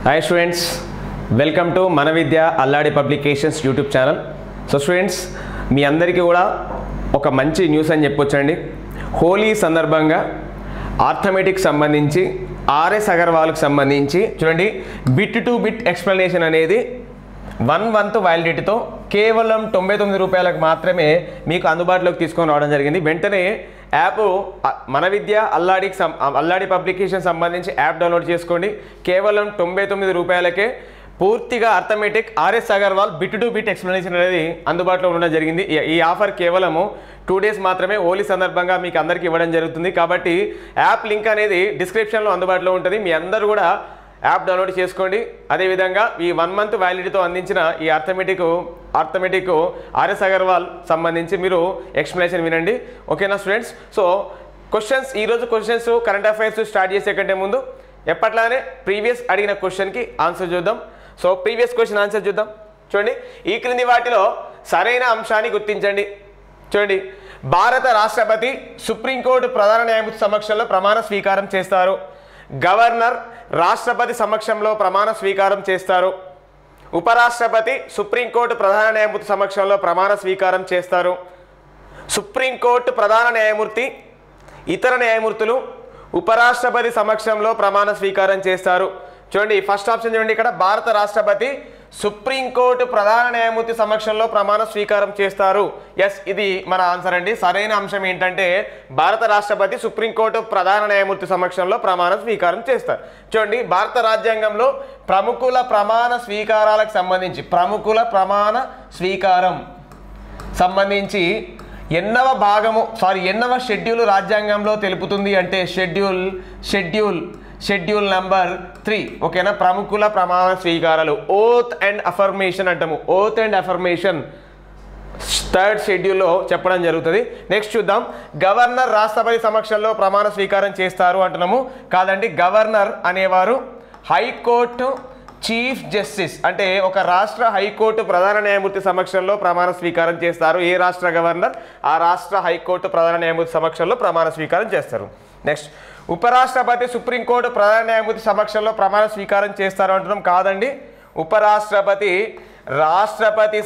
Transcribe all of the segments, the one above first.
Hi students, welcome to Manavidya Alladi Publications YouTube channel. So students, మీ అందరికీ కూడా ఒక మంచి న్యూస్ అని చెప్పొచ్చండి. హోలీ సందర్భంగా ఆర్థమెటిక్ సంబంధించి ఆర్ఎస్ అగర్వాల్కి సంబంధించి చూడండి బిట్ టు బిట్ ఎక్స్ప్లెనేషన్ అనేది 1 month వ్యాలిడిటీతో కేవలం 99 రూపాయలకు మాత్రమే మీకు అందుబాటులోకి తీసుకొని రావడం జరిగింది. వెంటనే యాప్ మనవిద్య అల్లాడి పబ్లికేషన్ సంబంధించి యాప్ డౌన్లోడ్ చేసుకోండి. కేవలం 99 రూపాయలకే పూర్తిగా arithmetic RS Agarwal bit to bit explanation అనేది అందుబాటులో ఉండడం జరిగింది. ఈ ఆఫర్ కేవలము 2 days మాత్రమే హోలీ సందర్భంగా మీకు అందరికీ ఇవ్వడం జరుగుతుంది. కాబట్టి యాప్ లింక్ అనేది డిస్క్రిప్షన్లో అందుబాటులో ఉంటుంది. మీ అందరూ కూడా యాప్ డౌన్లోడ్ చేసుకోండి. అదేవిధంగా ఈ 1 month వ్యాలిడిటీతో అందించిన ఈ అర్థమెటిక్ ఆర్ఎస్ అగర్వాల్ సంబంధించి మీరు ఎక్స్ప్లెనేషన్ వినండి. ఓకేనా స్టూడెంట్స్? సో క్వశ్చన్స్, ఈరోజు క్వశ్చన్స్ కరెంట్ అఫైర్స్ స్టార్ట్ చేసే కంటే ముందు ఎప్పట్లానే ప్రీవియస్ అడిగిన క్వశ్చన్కి ఆన్సర్ చూద్దాం. సో ప్రీవియస్ క్వశ్చన్ ఆన్సర్ చూద్దాం. చూడండి, ఈ క్రింది వాటిలో సరైన అంశాన్ని గుర్తించండి. చూడండి, భారత రాష్ట్రపతి సుప్రీంకోర్టు ప్రధాన న్యాయమూర్తి సమక్షంలో ప్రమాణ స్వీకారం చేస్తారు. గవర్నర్ రాష్ట్రపతి సమక్షంలో ప్రమాణ స్వీకారం చేస్తారు. ఉపరాష్ట్రపతి సుప్రీంకోర్టు ప్రధాన న్యాయమూర్తి సమక్షంలో ప్రమాణ స్వీకారం చేస్తారు. సుప్రీంకోర్టు ప్రధాన న్యాయమూర్తి, ఇతర న్యాయమూర్తులు ఉపరాష్ట్రపతి సమక్షంలో ప్రమాణ స్వీకారం చేస్తారు. చూడండి, ఫస్ట్ ఆప్షన్ చూడండి, ఇక్కడ భారత రాష్ట్రపతి సుప్రీంకోర్టు ప్రధాన న్యాయమూర్తి సమక్షంలో ప్రమాణ స్వీకారం చేస్తారు. ఎస్, ఇది మన ఆన్సర్ అండి. సరైన అంశం ఏంటంటే భారత రాష్ట్రపతి సుప్రీంకోర్టు ప్రధాన న్యాయమూర్తి సమక్షంలో ప్రమాణ స్వీకారం చేస్తారు. చూడండి, భారత రాజ్యాంగంలో ప్రముఖుల ప్రమాణ స్వీకారాలకు సంబంధించి సంబంధించి ఎన్నవ షెడ్యూల్ రాజ్యాంగంలో తెలుపుతుంది అంటే షెడ్యూల్ నంబర్ 3. ఓకేనా? ప్రముఖుల ప్రమాణ స్వీకారాలు ఓత్ అండ్ అఫర్మేషన్ అంటాము. ఓత్ అండ్ అఫర్మేషన్ 3rd షెడ్యూల్లో చెప్పడం జరుగుతుంది. నెక్స్ట్ చూద్దాం, గవర్నర్ రాష్ట్రపతి సమక్షంలో ప్రమాణ స్వీకారం చేస్తారు అంటున్నాము. కాదండి, గవర్నర్ అనేవారు హైకోర్టు చీఫ్ జస్టిస్ అంటే ఒక రాష్ట్ర హైకోర్టు ప్రధాన న్యాయమూర్తి సమక్షంలో ప్రమాణ స్వీకారం చేస్తారు. ఏ రాష్ట్ర గవర్నర్ ఆ రాష్ట్ర హైకోర్టు ప్రధాన న్యాయమూర్తి సమక్షంలో ప్రమాణ స్వీకారం చేస్తారు. నెక్స్ట్, ఉపరాష్ట్రపతి సుప్రీంకోర్టు ప్రధాన న్యాయమూర్తి సమక్షంలో ప్రమాణ స్వీకారం చేస్తారు అంటున్నాం. కాదండి, ఉపరాష్ట్రపతి రాష్ట్రపతి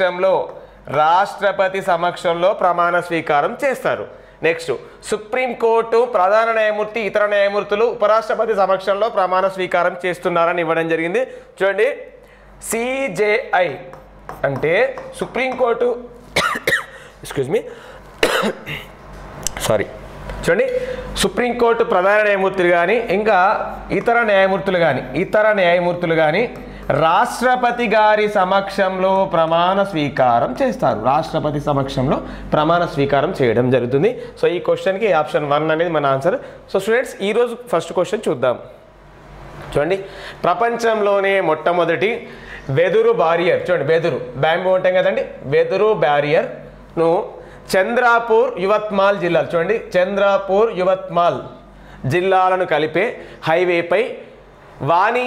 సమక్షంలో ప్రమాణ స్వీకారం చేస్తారు. నెక్స్ట్, సుప్రీంకోర్టు ప్రధాన న్యాయమూర్తి, ఇతర న్యాయమూర్తులు ఉపరాష్ట్రపతి సమక్షంలో ప్రమాణ స్వీకారం చేస్తున్నారని ఇవ్వడం జరిగింది. చూడండి, సిజేఐ అంటే సుప్రీంకోర్టు చూడండి, సుప్రీంకోర్టు ప్రధాన న్యాయమూర్తులు కానీ ఇంకా ఇతర న్యాయమూర్తులు కానీ రాష్ట్రపతి గారి సమక్షంలో ప్రమాణ స్వీకారం చేస్తారు. రాష్ట్రపతి సమక్షంలో ప్రమాణ స్వీకారం చేయడం జరుగుతుంది. సో ఈ క్వశ్చన్కి ఆప్షన్ 1 అనేది మన ఆన్సర్. సో స్టూడెంట్స్, ఈరోజు ఫస్ట్ క్వశ్చన్ చూద్దాం. చూడండి, ప్రపంచంలోనే మొట్టమొదటి వెదురు బారియర్, చూడండి వెదురు బ్యాంబూ ఉంటాం కదండి, వెదురు బ్యారియర్ను చంద్రాపూర్ యువత్మాల్ జిల్లాలు, చూడండి చంద్రాపూర్ యువత్మాల్ జిల్లాలను కలిపే హైవేపై వాణి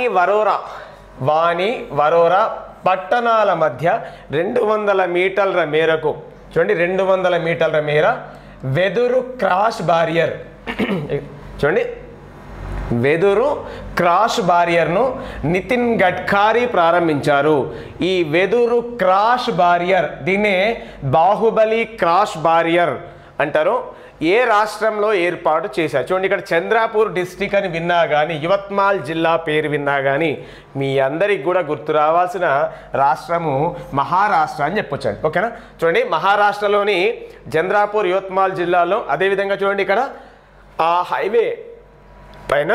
వరోరా పట్టణాల మధ్య 200 మీటర్ల మేరకు, చూడండి 200 మీటర్ల మేర వెదురు క్రాస్ బారియర్, చూడండి వెదురు క్రాస్ బారియర్ను నితిన్ గడ్కరీ ప్రారంభించారు. ఈ వెదురు క్రాస్ బారియర్ దీన్నే బాహుబలి క్రాస్ బారియర్ అంటారు. ఏ రాష్ట్రంలో ఏర్పాటు చేశారు? చూడండి, ఇక్కడ చంద్రాపూర్ డిస్ట్రిక్ట్ అని విన్నా కానీ, యువత్మాల్ జిల్లా పేరు విన్నా కానీ మీ అందరికి కూడా గుర్తు రావాల్సిన రాష్ట్రము మహారాష్ట్ర అని చెప్పొచ్చండి. ఓకేనా? చూడండి, మహారాష్ట్రలోని చంద్రాపూర్ యువత్మాల్ జిల్లాలో, అదేవిధంగా చూడండి ఇక్కడ ఆ హైవే పైన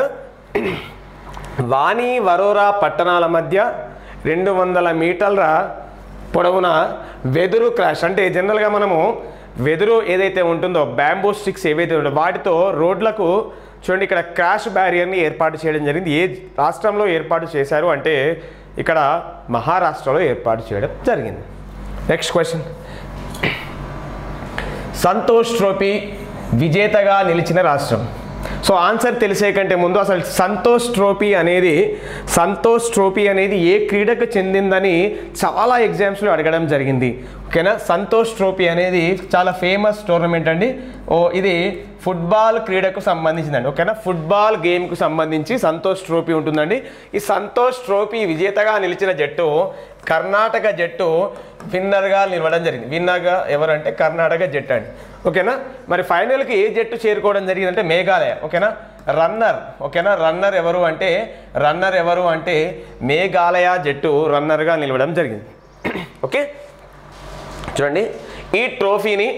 వాణి వరోరా పట్టణాల మధ్య 200 మీటర్ల పొడవున వెదురు క్రాష్ అంటే జనరల్గా మనము వెదురు ఏదైతే ఉంటుందో బ్యాంబూ స్టిక్స్ ఏవైతే ఉంటుందో వాటితో రోడ్లకు చూడండి ఇక్కడ క్రాష్ బ్యారియర్ని ఏర్పాటు చేయడం జరిగింది. ఏ రాష్ట్రంలో ఏర్పాటు చేశారు అంటే ఇక్కడ మహారాష్ట్రలో ఏర్పాటు చేయడం జరిగింది. నెక్స్ట్ క్వశ్చన్, సంతోష్ ట్రోఫీ విజేతగా నిలిచిన రాష్ట్రం. సో ఆన్సర్ తెలిసే కంటే ముందు అసలు సంతోష్ ట్రోఫీ అనేది ఏ క్రీడకు చెందిందని చాలా ఎగ్జామ్స్లో అడగడం జరిగింది. ఓకేనా. సంతోష్ ట్రోఫీ అనేది చాలా ఫేమస్ టోర్నమెంట్ అండి. ఇది ఫుట్బాల్ క్రీడకు సంబంధించిందండి. ఓకేనా, ఫుట్బాల్ గేమ్కు సంబంధించి సంతోష్ ట్రోఫీ ఉంటుందండి. ఈ సంతోష్ ట్రోఫీ విజేతగా నిలిచిన జట్టు కర్ణాటక జట్టు విన్నర్గా నిలవడం జరిగింది. విన్నర్గా ఎవరంటే కర్ణాటక జట్టు అండి. ఓకేనా, మరి ఫైనల్కి ఏ జట్టు చేరుకోవడం జరిగిందంటే మేఘాలయ. ఓకేనా, రన్నర్. ఓకేనా, రన్నర్ ఎవరు అంటే మేఘాలయ జట్టు రన్నర్గా నిలవడం జరిగింది. ఓకే, చూడండి, ఈ ట్రోఫీని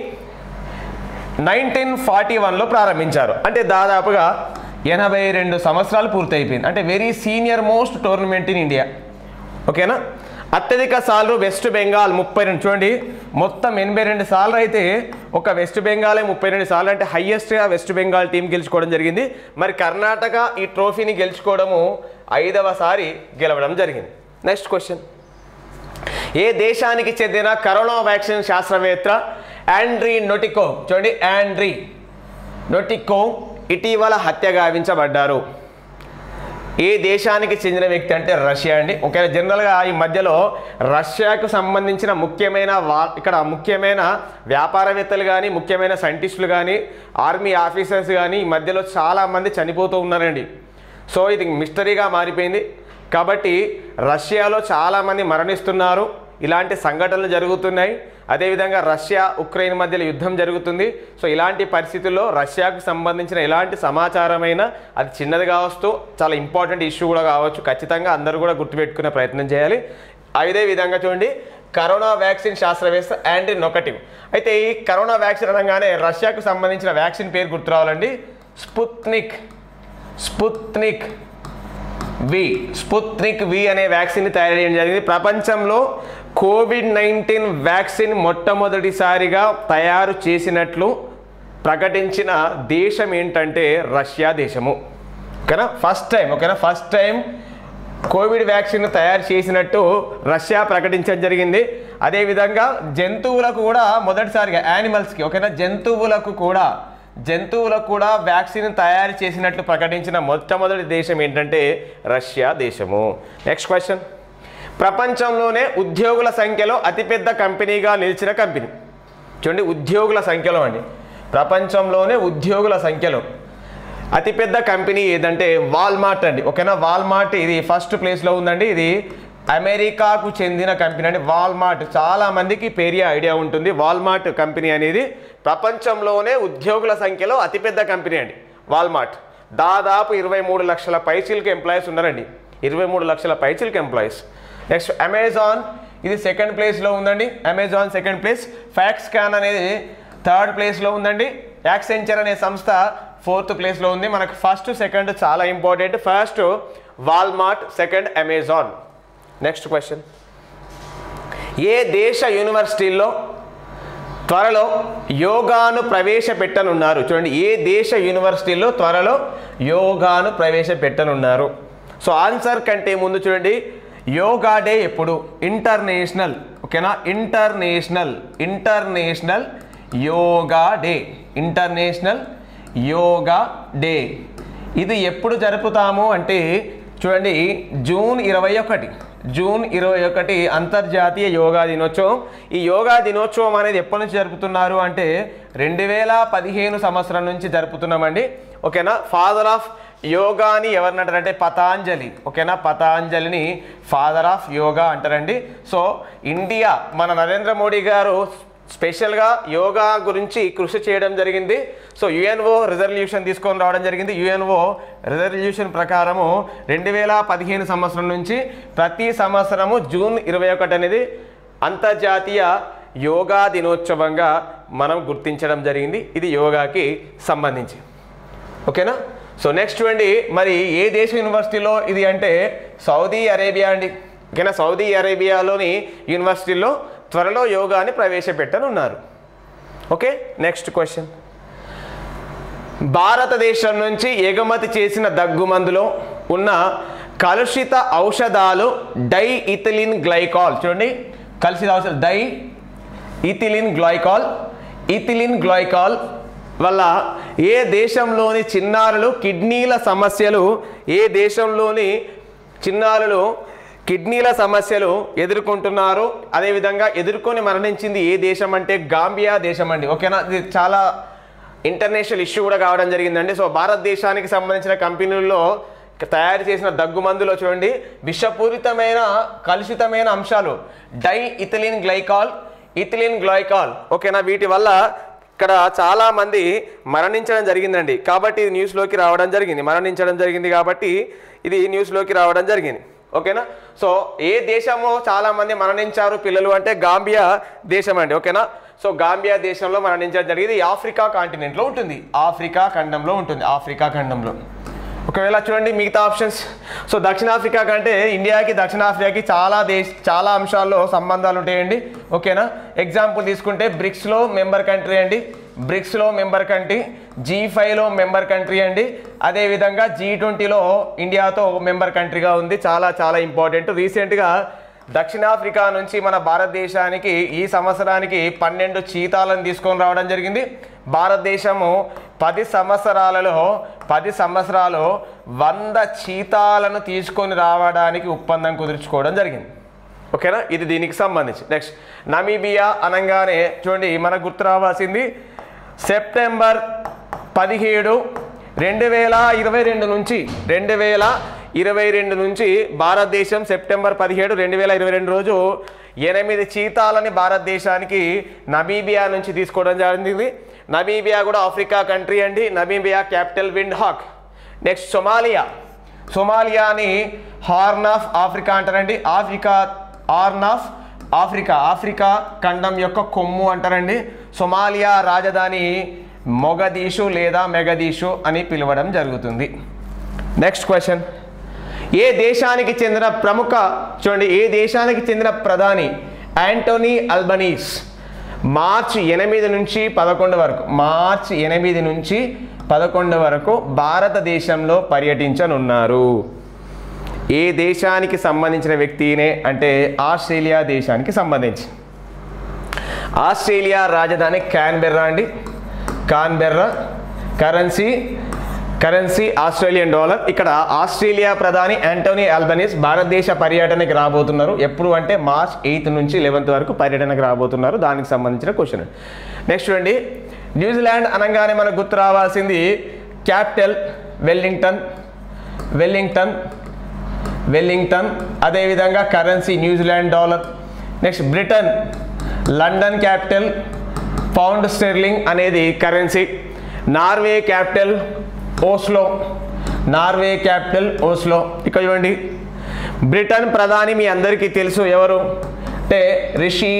1941లో ప్రారంభించారు. అంటే దాదాపుగా 82 సంవత్సరాలు పూర్తయిపోయింది. అంటే very senior most tournament in India. ఓకేనా, అత్యధిక సార్లు వెస్ట్ బెంగాల్ 32. చూడండి, మొత్తం 82 సార్లు అయితే ఒక వెస్ట్ బెంగాలే 32 సార్లు, అంటే హైయెస్ట్గా వెస్ట్ బెంగాల్ టీం గెలుచుకోవడం జరిగింది. మరి కర్ణాటక ఈ ట్రోఫీని గెలుచుకోవడము 5వ సారి గెలవడం జరిగింది. నెక్స్ట్ క్వశ్చన్, ఏ దేశానికి చెందిన కరోనా వ్యాక్సిన్ శాస్త్రవేత్త ఆండ్రీ నోటికోవ్, చూడండి ఆండ్రీ నోటికోవ్ ఇటీవల హత్య గావించబడ్డారు? ఏ దేశానికి చెందిన వ్యక్తి అంటే రష్యా అండి. ఓకే, జనరల్గా ఈ మధ్యలో రష్యాకు సంబంధించిన ముఖ్యమైన వ్యాపారవేత్తలు కానీ ముఖ్యమైన సైంటిస్టులు కానీ ఆర్మీ ఆఫీసర్స్ కానీ ఈ మధ్యలో చాలామంది చనిపోతూ ఉన్నారండి. సో ఇది మిస్టరీగా మారిపోయింది. కాబట్టి రష్యాలో చాలామంది మరణిస్తున్నారు, ఇలాంటి సంఘటనలు జరుగుతున్నాయి. అదేవిధంగా రష్యా ఉక్రెయిన్ మధ్యలో యుద్ధం జరుగుతుంది. సో ఇలాంటి పరిస్థితుల్లో రష్యాకు సంబంధించిన ఎలాంటి సమాచారమైనా అది చిన్నది కావచ్చు, చాలా ఇంపార్టెంట్ ఇష్యూ కూడా కావచ్చు, ఖచ్చితంగా అందరూ కూడా గుర్తుపెట్టుకునే ప్రయత్నం చేయాలి. అదే విధంగా చూడండి, కరోనా వ్యాక్సిన్ శాస్త్రవేత్త ఆండ్రీ నోటికోవ్. అయితే ఈ కరోనా వ్యాక్సిన్ అనగానే రష్యాకు సంబంధించిన వ్యాక్సిన్ పేరు గుర్తు రావాలండి, స్పుత్నిక్ వి అనే వ్యాక్సిన్ని తయారు చేయడం జరిగింది. ప్రపంచంలో కోవిడ్-19 వ్యాక్సిన్ మొట్టమొదటిసారిగా తయారు చేసినట్లు ప్రకటించిన దేశం ఏంటంటే రష్యా దేశము. ఓకేనా, ఫస్ట్ టైం కోవిడ్ వ్యాక్సిన్ తయారు చేసినట్టు రష్యా ప్రకటించడం జరిగింది. అదేవిధంగా జంతువులకు కూడా మొదటిసారిగా యానిమల్స్కి, ఓకేనా, జంతువులకు కూడా వ్యాక్సిన్ తయారు చేసినట్లు ప్రకటించిన మొట్టమొదటి దేశం ఏంటంటే రష్యా దేశము. నెక్స్ట్ క్వశ్చన్, ప్రపంచంలోనే ఉద్యోగుల సంఖ్యలో అతిపెద్ద కంపెనీగా నిలిచిన కంపెనీ. చూడండి, ఉద్యోగుల సంఖ్యలో అండి, ప్రపంచంలోనే ఉద్యోగుల సంఖ్యలో అతిపెద్ద కంపెనీ ఏదంటే వాల్మార్ట్ అండి. ఓకేనా, వాల్మార్ట్ ఇది ఫస్ట్ ప్లేస్లో ఉందండి. ఇది అమెరికాకు చెందిన కంపెనీ అండి వాల్మార్ట్. చాలా మందికి పేరు ఐడియా ఉంటుంది. వాల్మార్ట్ కంపెనీ అనేది ప్రపంచంలోనే ఉద్యోగుల సంఖ్యలో అతిపెద్ద కంపెనీ అండి వాల్మార్ట్. దాదాపు 23 లక్షల పైచిలకు ఎంప్లాయీస్ ఉన్నారండి, 23 లక్షల పైచిలకు ఎంప్లాయీస్. నెక్స్ట్ అమెజాన్, ఇది సెకండ్ ప్లేస్లో ఉందండి. Amazon second place. ఫ్యాక్స్కాన్ అనేది థర్డ్ ప్లేస్లో ఉందండి. యాక్సెంచర్ అనే సంస్థ 4th ప్లేస్లో ఉంది. మనకు ఫస్ట్ సెకండ్ చాలా important. First Walmart, second Amazon. Next question, ఏ దేశ యూనివర్సిటీల్లో త్వరలో యోగాను ప్రవేశపెట్టనున్నారు? చూడండి, ఏ దేశ యూనివర్సిటీల్లో త్వరలో యోగాను ప్రవేశపెట్టనున్నారు? సో ఆన్సర్ కంటే ముందు చూడండి, యోగా డే ఎప్పుడు? ఇంటర్నేషనల్, ఓకేనా, international yoga day, international yoga day. ఇది ఎప్పుడు జరుపుతాము అంటే చూడండి, జూన్ 21 అంతర్జాతీయ యోగా దినోత్సవం. ఈ యోగా దినోత్సవం అనేది ఎప్పటి నుంచి జరుపుతున్నారు అంటే 2015 సంవత్సరం నుంచి జరుపుతున్నామండి. ఓకేనా, ఫాదర్ ఆఫ్ యోగాని ఎవరిని అంటారంటే పతాంజలి. ఓకేనా, పతాంజలిని ఫాదర్ ఆఫ్ యోగా అంటారండి. సో ఇండియా, మన నరేంద్ర మోడీ గారు స్పెషల్గా యోగా గురించి కృషి చేయడం జరిగింది. సో యుఎన్ఓ రిజల్యూషన్ తీసుకొని రావడం జరిగింది. యుఎన్ఓ రిజల్యూషన్ ప్రకారము 2015 సంవత్సరం నుంచి ప్రతి సంవత్సరము జూన్ 21 అనేది అంతర్జాతీయ యోగా దినోత్సవంగా మనం గుర్తించడం జరిగింది. ఇది యోగాకి సంబంధించి. ఓకేనా, సో నెక్స్ట్ చూడండి, మరి ఏ దేశ యూనివర్సిటీలో ఇది అంటే సౌదీ అరేబియా అండి. ఓకేనా, సౌదీ అరేబియాలోని యూనివర్సిటీలో త్వరలో యోగాని ప్రవేశపెట్టనున్నారు. ఓకే, నెక్స్ట్ క్వశ్చన్, భారతదేశం నుంచి ఎగుమతి చేసిన దగ్గుమందులో ఉన్న కలుషిత ఔషధాలు డైఇథిలిన్ గ్లైకాల్. చూడండి, కలుషిత ఔషధం డైఇథిలిన్ గ్లైకాల్ వల్ల ఏ దేశంలోని చిన్నారులు కిడ్నీల సమస్యలు కిడ్నీల సమస్యలు ఎదుర్కొంటున్నారు. అదేవిధంగా ఎదుర్కొని మరణించింది ఏ దేశం అంటే గాంబియా దేశం అండి. ఓకేనా, ఇది చాలా ఇంటర్నేషనల్ ఇష్యూ కూడా కావడం జరిగిందండి. సో భారతదేశానికి సంబంధించిన కంపెనీల్లో తయారు చేసిన దగ్గు మందులో చూడండి విషపూరితమైన కలుషితమైన అంశాలు ఇథిలిన్ గ్లైకాల్ ఓకేనా, వీటి వల్ల ఇక్కడ చాలా మంది మరణించడం జరిగిందండి. కాబట్టి ఇది న్యూస్లోకి మరణించడం జరిగింది కాబట్టి ఇది న్యూస్లోకి రావడం జరిగింది. ఓకేనా, సో ఏ దేశంలో చాలా మంది మరణించారు పిల్లలు అంటే గాంబియా దేశం అండి. ఓకేనా, సో గాంబియా దేశంలో మరణించడం జరిగింది. ఆఫ్రికా కాంటినెంట్లో ఉంటుంది, ఆఫ్రికా ఖండంలో. ఒకవేళ చూడండి మిగతా ఆప్షన్స్. సో దక్షిణాఫ్రికా కంటే ఇండియాకి దక్షిణాఫ్రికాకి చాలా అంశాల్లో సంబంధాలు ఉంటాయండి. ఓకేనా, ఎగ్జాంపుల్ తీసుకుంటే బ్రిక్స్లో మెంబర్ కంట్రీ అండి, G5లో మెంబర్ కంట్రీ అండి. అదేవిధంగా G20లో ఇండియాతో మెంబర్ కంట్రీగా ఉంది. చాలా ఇంపార్టెంట్. రీసెంట్గా దక్షిణాఫ్రికా నుంచి మన భారతదేశానికి ఈ సంవత్సరానికి 12 చీతాలను తీసుకొని రావడం జరిగింది. భారతదేశము 10 సంవత్సరాలు 100 చీతాలను తీసుకొని రావడానికి ఒప్పందం కుదుర్చుకోవడం జరిగింది. ఓకేనా, ఇది దీనికి సంబంధించి. నెక్స్ట్ నమీబియా అనగానే చూడండి మనకు గుర్తు రావాల్సింది సెప్టెంబర్ 17, 2022 నుంచి భారతదేశం సెప్టెంబర్ 17, 2022 రోజు 8 చీతాలని భారతదేశానికి నమీబియా నుంచి తీసుకోవడం జరిగింది. నమీబియా కూడా ఆఫ్రికా కంట్రీ అండి. Namibia capital Windhoek. నెక్స్ట్ సోమాలియాని హార్న్ ఆఫ్ ఆఫ్రికా అంటారండి. ఆఫ్రికా ఖండం యొక్క కొమ్ము అంటారండి. సోమాలియా రాజధాని మొగదీషు లేదా మెగదీషు అని పిలవడం జరుగుతుంది. నెక్స్ట్ క్వశ్చన్, ఏ దేశానికి చెందిన ప్రధాని యాంటోనీ అల్బనీస్ మార్చి 8 నుంచి 11 వరకు భారతదేశంలో పర్యటించనున్నారు. ఏ దేశానికి సంబంధించిన వ్యక్తినే అంటే ఆస్ట్రేలియా దేశానికి సంబంధించి. ఆస్ట్రేలియా రాజధాని క్యాన్బెర్రా అండి. Currency Australian dollar. ఇక్కడ ఆస్ట్రేలియా ప్రధాని యాంటోనీ అల్బనీస్ భారతదేశ పర్యటనకి రాబోతున్నారు. ఎప్పుడు అంటే మార్చ్ 8 నుంచి 11 వరకు పర్యటనకు రాబోతున్నారు. దానికి సంబంధించిన క్వశ్చన్. నెక్స్ట్ అండి న్యూజిలాండ్ అనగానే మనకు గుర్తు రావాల్సింది క్యాపిటల్ వెల్లింగ్టన్. అదేవిధంగా currency New Zealand dollar. Next Britain London capital pound sterling అనేది కరెన్సీ. Norway capital Oslo. ఇక్కడ చూడండి బ్రిటన్ ప్రధాని మీ అందరికీ తెలుసు ఎవరు అంటే రిషి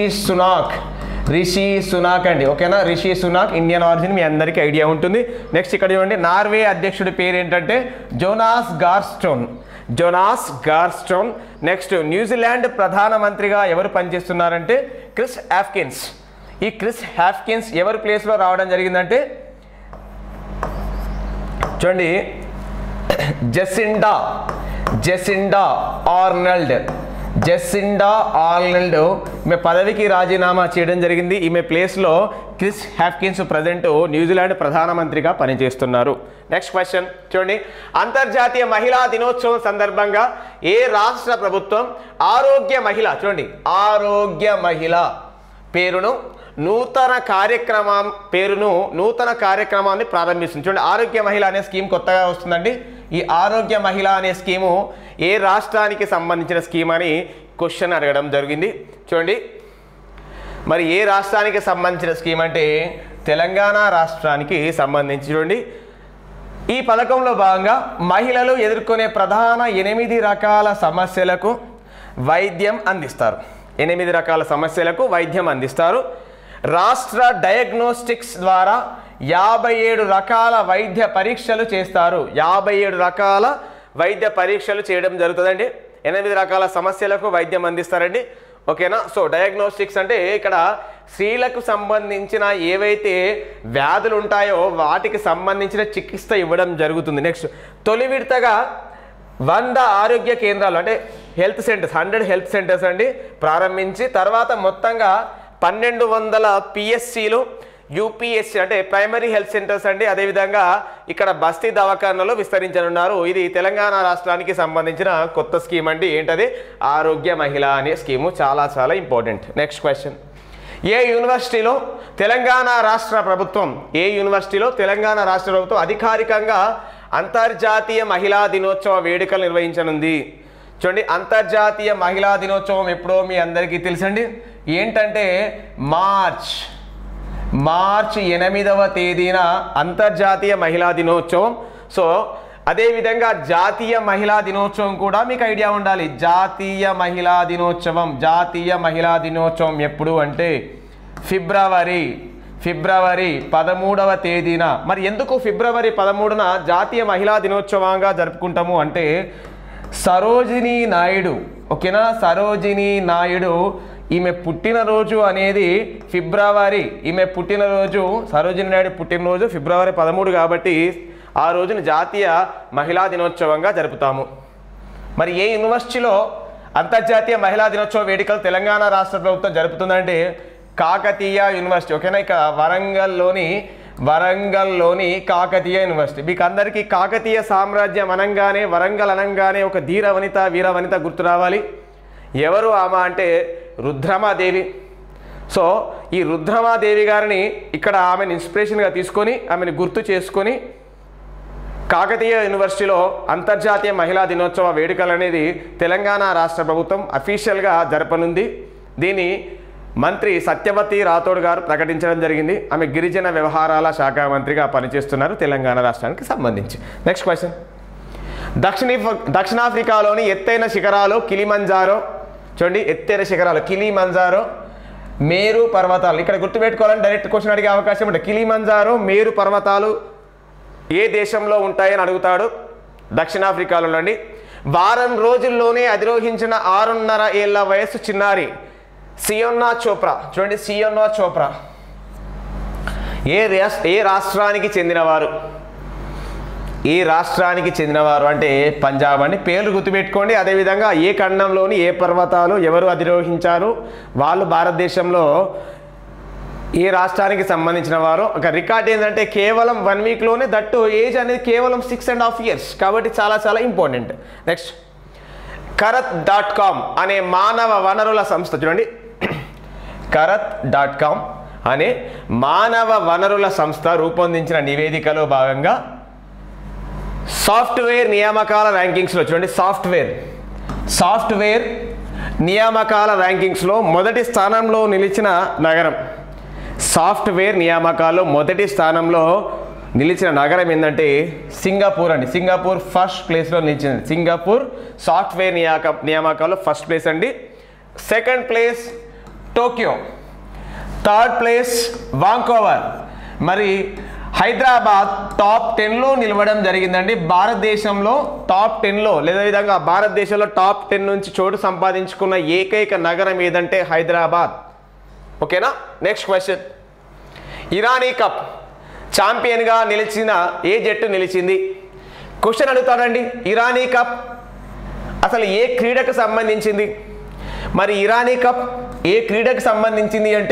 సునాక్ అండి. ఓకేనా, రిషి సునాక్ ఇండియన్ ఆరిజిన్ మీ అందరికీ ఐడియా ఉంటుంది. నెక్స్ట్ ఇక్కడ చూడండి నార్వే అధ్యక్షుడి పేరు ఏంటంటే జోనాస్ గార్స్టోన్. నెక్స్ట్ న్యూజిలాండ్ ప్రధానమంత్రిగా ఎవరు పనిచేస్తున్నారంటే క్రిస్ హాఫ్కిన్స్. ఈ క్రిస్ హాఫ్కిన్స్ ఎవరి ప్లేస్లో రావడం జరిగిందంటే చూడండి జెసిండా ఆర్నల్డ్ ఈమె పదవికి రాజీనామా చేయడం జరిగింది. ఈమె ప్లేస్లో క్రిస్ హాఫ్కిన్స్ ప్రజెంట్ న్యూజిలాండ్ ప్రధానమంత్రిగా పనిచేస్తున్నారు. నెక్స్ట్ క్వశ్చన్ చూడండి, అంతర్జాతీయ మహిళా దినోత్సవం సందర్భంగా ఏ రాష్ట్ర ప్రభుత్వం ఆరోగ్య మహిళ పేరును నూతన కార్యక్రమాన్ని ప్రారంభిస్తుంది. చూడండి ఆరోగ్య మహిళ అనే స్కీమ్ కొత్తగా వస్తుందండి. ఈ ఆరోగ్య మహిళ అనే స్కీము ఏ రాష్ట్రానికి సంబంధించిన స్కీమ్ అని క్వశ్చన్ అడగడం జరిగింది. చూడండి మరి ఏ రాష్ట్రానికి సంబంధించిన స్కీమ్ అంటే తెలంగాణ రాష్ట్రానికి సంబంధించి. చూడండి ఈ పథకంలో భాగంగా మహిళలు ఎదుర్కొనే ప్రధాన 8 రకాల సమస్యలకు వైద్యం అందిస్తారు. రాష్ట్ర డయాగ్నోస్టిక్స్ ద్వారా 57 రకాల వైద్య పరీక్షలు చేస్తారు. 57 రకాల వైద్య పరీక్షలు చేయడం జరుగుతుందండి. 8 రకాల సమస్యలకు వైద్యం అందిస్తారండి. ఓకేనా, సో డయాగ్నోస్టిక్స్ అంటే ఇక్కడ స్త్రీలకు సంబంధించిన ఏవైతే వ్యాధులు ఉంటాయో వాటికి సంబంధించిన చికిత్స ఇవ్వడం జరుగుతుంది. నెక్స్ట్ తొలి విడతగా 100 ఆరోగ్య కేంద్రాలు అంటే 100 హెల్త్ సెంటర్స్ అండి ప్రారంభించి తర్వాత మొత్తంగా 1200 PSCలు యూపీఎస్సీ అంటే ప్రైమరీ హెల్త్ సెంటర్స్ అండి, అదేవిధంగా ఇక్కడ బస్తీ దవాఖానాలో విస్తరించనున్నారు. ఇది తెలంగాణ రాష్ట్రానికి సంబంధించిన కొత్త స్కీమ్ అండి. ఏంటది? ఆరోగ్య మహిళ అనే స్కీము. చాలా చాలా ఇంపార్టెంట్. Next question. ఏ యూనివర్సిటీలో తెలంగాణ రాష్ట్ర ప్రభుత్వం అధికారికంగా అంతర్జాతీయ మహిళా దినోత్సవ వేడుకలు నిర్వహించనుంది? చూడండి, అంతర్జాతీయ మహిళా దినోత్సవం ఎప్పుడో మీ అందరికీ తెలుసండి. ఏంటంటే మార్చ్ 8వ తేదీన అంతర్జాతీయ మహిళా దినోత్సవం. సో అదేవిధంగా జాతీయ మహిళా దినోత్సవం కూడా మీకు ఐడియా ఉండాలి. జాతీయ మహిళా దినోత్సవం ఎప్పుడు అంటే ఫిబ్రవరి 13వ తేదీన. మరి ఎందుకు ఫిబ్రవరి 13న జాతీయ మహిళా దినోత్సవంగా జరుపుకుంటాము అంటే సరోజినీ నాయుడు, ఓకేనా, సరోజినీ నాయుడు ఈమె పుట్టినరోజు అనేది సరోజినీ నాయుడు పుట్టినరోజు ఫిబ్రవరి 13 కాబట్టి ఆ రోజున జాతీయ మహిళా దినోత్సవంగా జరుపుతాము. మరి ఏ యూనివర్సిటీలో అంతర్జాతీయ మహిళా దినోత్సవ వేడుకలు తెలంగాణ రాష్ట్ర ప్రభుత్వం జరుపుతుందంటే కాకతీయ యూనివర్సిటీ, ఓకేనా. ఇక వరంగల్లోని కాకతీయ యూనివర్సిటీ. మీకు అందరికీ కాకతీయ సామ్రాజ్యం అనగానే, వరంగల్ అనగానే ఒక వీర వనిత గుర్తు రావాలి. ఎవరు ఆమె అంటే రుద్రమాదేవి. సో ఈ రుద్రమాదేవి గారిని ఇక్కడ ఆమెను ఇన్స్పిరేషన్గా తీసుకొని, ఆమెను గుర్తు చేసుకొని కాకతీయ యూనివర్సిటీలో అంతర్జాతీయ మహిళా దినోత్సవ వేడుకలు అనేది తెలంగాణ రాష్ట్ర ప్రభుత్వం అఫీషియల్గా జరపనుంది. దీని మంత్రి సత్యవతి రాథోడ్ గారు ప్రకటించడం జరిగింది. ఆమె గిరిజన వ్యవహారాల శాఖ మంత్రిగా పనిచేస్తున్నారు తెలంగాణ రాష్ట్రానికి సంబంధించి. Next question. దక్షిణాఫ్రికాలోని ఎత్తైన శిఖరాలు కిలిమంజారో. చూడండి, ఎత్తైన శిఖరాలు కిలిమంజారో, మేరు పర్వతాలు. ఇక్కడ గుర్తుపెట్టుకోవాలని డైరెక్ట్ క్వశ్చన్ అడిగే అవకాశం ఉంటుంది. కిలిమంజారో, మేరు పర్వతాలు ఏ దేశంలో ఉంటాయని అడుగుతాడు. దక్షిణాఫ్రికాలో అండి. వారం రోజుల్లోనే అధిరోహించిన 6.5 ఏళ్ల వయస్సు చిన్నారి సియోన్నా చోప్రా. చూడండి, సియోన్నా చోప్రా ఏ రాష్ట్రానికి చెందినవారు అంటే పంజాబ్ అండి. పేర్లు గుర్తుపెట్టుకోండి. అదేవిధంగా ఏ ఖండంలోని ఏ పర్వతాలు ఎవరు అధిరోహించారు, వాళ్ళు భారతదేశంలో ఏ రాష్ట్రానికి సంబంధించిన వారు. ఒక రికార్డ్ ఏంటంటే కేవలం 1 వీక్లోనే, దట్టు ఏజ్ అనేది కేవలం 6.5 years కాబట్టి చాలా చాలా ఇంపార్టెంట్. నెక్స్ట్, Karath.com అనే మానవ వనరుల సంస్థ. చూడండి, Karath.com అనే మానవ వనరుల సంస్థ రూపొందించిన నివేదికలో భాగంగా సాఫ్ట్వేర్ నియామకాల ర్యాంకింగ్స్లో, చూడండి, సాఫ్ట్వేర్ నియామకాల ర్యాంకింగ్స్లో మొదటి స్థానంలో నిలిచిన నగరం. సాఫ్ట్వేర్ నియామకాల్లో మొదటి స్థానంలో నిలిచిన నగరం ఏంటంటే సింగపూర్ అండి. సింగపూర్ ఫస్ట్ ప్లేస్లో నిలిచింది. సింగపూర్ సాఫ్ట్వేర్ నియామకాల్లో ఫస్ట్ ప్లేస్ అండి. Second place Tokyo, third place Vancouver. మరి హైదరాబాద్ టాప్ 10లో నిలవడం జరిగిందండి. భారతదేశంలో టాప్ 10లో, లేదా విధంగా భారతదేశంలో టాప్ 10 నుంచి చోటు సంపాదించుకున్న ఏకైక నగరం ఏదంటే హైదరాబాద్. ఓకేనా. Next question. ఇరానీ కప్ ఛాంపియన్గా నిలిచిన ఏ జట్టు నిలిచింది? క్వశ్చన్ అడుగుతానండి. ఇరానీ కప్ అసలు ఏ క్రీడకు సంబంధించింది? మరి ఇరానీ కప్ ఏ క్రీడకు సంబంధించింది అంటే